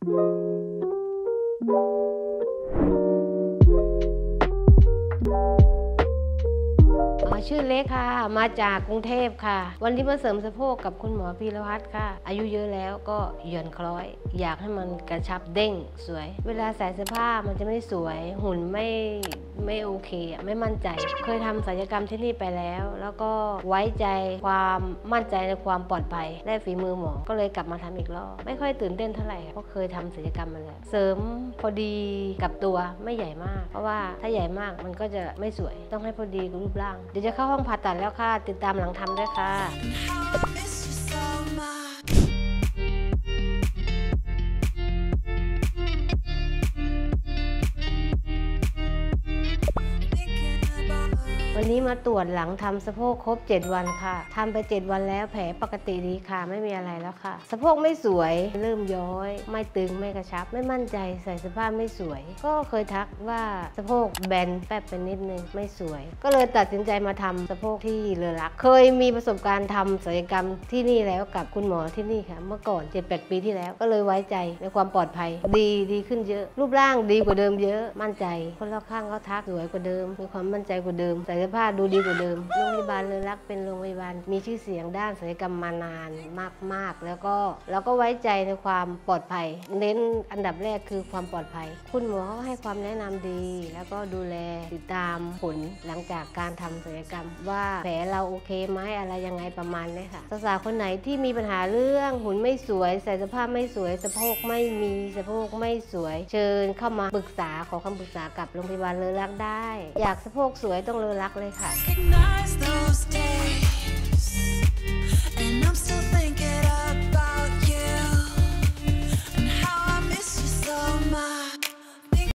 ชื่อเล็กค่ะมาจากกรุงเทพค่ะวันที่มาเสริมสะโพกกับคุณหมอพีรพัฒน์ค่ะอายุเยอะแล้วก็หย่อนคล้อยอยากให้มันกระชับเด้งสวยเวลาใส่เสื้อผ้ามันจะไม่สวยหุ่นไม่โอเคไม่มั่นใจเคยทำศัลยกรรมที่นี่ไปแล้วก็ไว้ใจความมั่นใจในความปลอดภัยได้ฝีมือหมอก็เลยกลับมาทำอีกรอบไม่ค่อยตื่นเต้นเท่าไหร่เพราะเคยทำศัลยกรรมมาแล้วเสริมพอดีกับตัวไม่ใหญ่มากเพราะว่าถ้าใหญ่มากมันก็จะไม่สวยต้องให้พอดีกับรูปร่างเดี๋ยวจะเข้าห้องผ่าตัดแล้วค่ะติดตามหลังทำด้วยค่ะวันนี้มาตรวจหลังทำสะโพกครบ7 วันค่ะทำไป7 วันแล้วแผลปกติดีค่ะไม่มีอะไรแล้วค่ะสะโพกไม่สวยเริ่มย้อยไม่ตึงไม่กระชับไม่มั่นใจใส่เสื้อผ้าไม่สวยก็เคยทักว่าสะโพกแบนแป๊บไปนิดนึงไม่สวยก็เลยตัดสินใจมาทำสะโพกที่เลอรักเคยมีประสบการณ์ทำศัลยกรรมที่นี่แล้วกับคุณหมอที่นี่ค่ะเมื่อก่อน 7-8 ปีที่แล้วก็เลยไว้ใจในความปลอดภัยดีขึ้นเยอะรูปร่างดีกว่าเดิมเยอะมั่นใจคนรอบข้างเขาทักสวยกว่าเดิมมีความมั่นใจกว่าเดิมเสื้อผ้าดูดีกว่าเดิมโรงพยาบาลเลอรักเป็นโรงพยาบาลมีชื่อเสียงด้านศัลยกรรมมานานมากแล้วก็ไว้ใจในความปลอดภัยเน้นอันดับแรกคือความปลอดภัยคุณหมอเขาให้ความแนะนำดีแล้วก็ดูแลติดตามผลหลังจากการทำศัลยกรรมว่าแผลเราโอเคไหมอะไรยังไงประมาณนี้ค่ะสาวๆคนไหนที่มีปัญหาเรื่องหุ่นไม่สวยใส่เสื้อผ้าไม่สวยสะโพกไม่มีสะโพกไม่สวยเชิญเข้ามาปรึกษาขอคำปรึกษากับโรงพยาบาลเลอรักได้อยากสะโพกสวยต้องเลอรักเลยค่ะ